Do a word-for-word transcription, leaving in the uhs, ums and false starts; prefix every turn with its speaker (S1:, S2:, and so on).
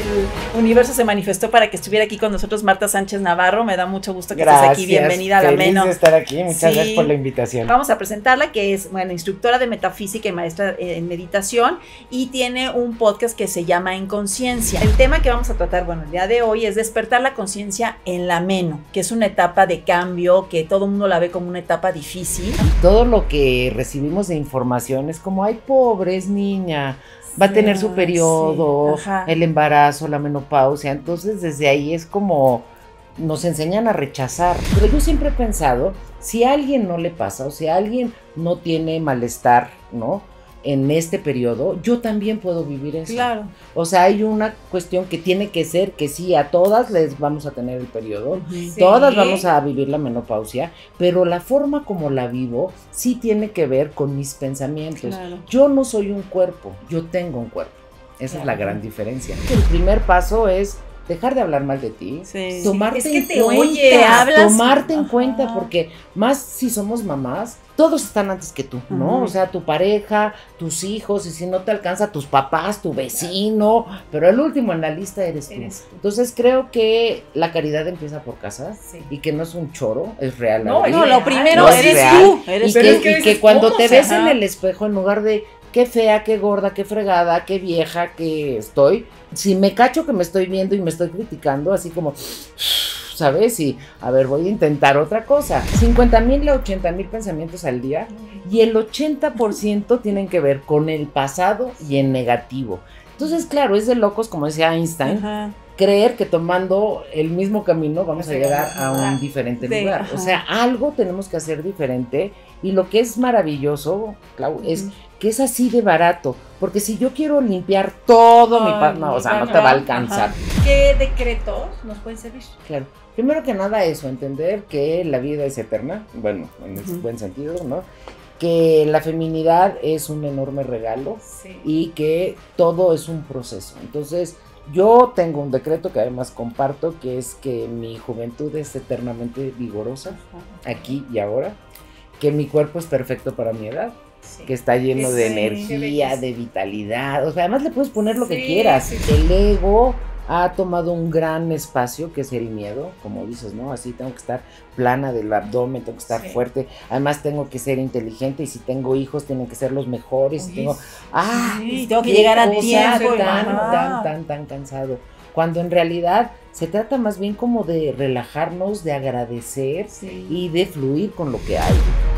S1: el universo se manifestó para que estuviera aquí con nosotros Marta Sánchez Navarro. Me da mucho gusto que
S2: Gracias,
S1: estés aquí. Bienvenida a la
S2: feliz
S1: Meno.
S2: de estar aquí. Muchas
S1: Sí.
S2: gracias por la invitación.
S1: Vamos a presentarla, que es, bueno, instructora de metafísica y maestra en meditación, y tiene un podcast que se llama En Conciencia. El tema que vamos a tratar, bueno, el día de hoy es despertar la conciencia en la Meno, que es una etapa de cambio, que todo el mundo la ve como una etapa difícil.
S2: Todo lo que recibimos de información es como, ay, pobre, es niña, va a tener su periodo,
S1: sí,
S2: el embarazo, la menopausia. Entonces desde ahí es como nos enseñan a rechazar. Pero yo siempre he pensado, si a alguien no le pasa o si a alguien no tiene malestar, ¿no?, en este periodo, yo también puedo vivir eso.
S1: Claro.
S2: O sea, hay una cuestión que tiene que ser que sí, a todas les vamos a tener el periodo,
S1: Uh-huh. Sí.
S2: todas vamos a vivir la menopausia, pero la forma como la vivo sí tiene que ver con mis pensamientos.
S1: Claro.
S2: Yo no soy un cuerpo, yo tengo un cuerpo. Esa
S1: Claro.
S2: es la gran diferencia. El primer paso es dejar de hablar mal de ti,
S1: Sí.
S2: tomarte
S1: Es que
S2: en
S1: te
S2: cuenta,
S1: oye, te hablas.
S2: tomarte en
S1: Ajá.
S2: cuenta, porque más si somos mamás, todos están antes que tú, ¿no?
S1: Ujú.
S2: O sea, tu pareja, tus hijos, y si no te alcanza, tus papás, tu vecino, pero el último en la lista eres tú.
S1: Eres tú.
S2: Entonces creo que la caridad empieza por casa,
S1: Sí.
S2: y que no es un choro, es real.
S1: No,
S2: Ari.
S1: no, lo primero
S2: No,
S1: eres
S2: es real.
S1: tú. Eres
S2: Y
S1: tú.
S2: que,
S3: es que a
S2: y
S3: veces,
S2: que cuando
S3: ¿cómo
S2: te
S3: se-
S2: ves en
S1: ajá.
S2: el espejo, en lugar de qué fea, qué gorda, qué fregada, qué vieja que estoy, si me cacho que me estoy viendo y me estoy criticando, así como, ¿sabes? Y a ver, voy a intentar otra cosa. cincuenta mil a ochenta mil pensamientos al día, y el ochenta por ciento tienen que ver con el pasado y en negativo. Entonces, claro, es de locos, como decía Einstein,
S1: Ajá.
S2: creer que tomando el mismo camino vamos a llegar a un diferente
S1: Sí,
S2: lugar.
S1: ajá.
S2: O sea, algo tenemos que hacer diferente, y lo que es maravilloso, Clau, es
S1: Ujú.
S2: que es así de barato, porque si yo quiero limpiar todo mi pa- no, o sea, no te va a alcanzar.
S1: Ajá. ¿Qué decretos nos pueden servir?
S2: Claro. Primero que nada eso, entender que la vida es eterna, bueno, en ese
S1: Ujú.
S2: buen sentido, ¿no? Que la feminidad es un enorme regalo
S1: Sí.
S2: y que todo es un proceso. Entonces, yo tengo un decreto que además comparto, que es que mi juventud es eternamente vigorosa, aquí y ahora, que mi cuerpo es perfecto para mi edad,
S1: Sí.
S2: que está lleno
S1: Sí,
S2: de
S1: qué
S2: energía,
S1: belleza.
S2: de vitalidad, o sea, además le puedes poner lo que
S1: Sí,
S2: quieras.
S1: sí, sí.
S2: El ego ha tomado un gran espacio, que es el miedo, como dices, ¿no? Así tengo que estar plana del abdomen, tengo que estar
S1: Sí.
S2: fuerte, además tengo que ser inteligente, y si tengo hijos tienen que ser los mejores, y
S1: Oye,
S2: tengo, ah,
S1: sí, tengo que
S2: qué
S1: llegar a
S2: cosa
S1: tiempo.
S2: tan,
S1: Ajá.
S2: tan, tan, tan cansado. Cuando en realidad se trata más bien como de relajarnos, de agradecer
S1: Sí.
S2: y de fluir con lo que hay.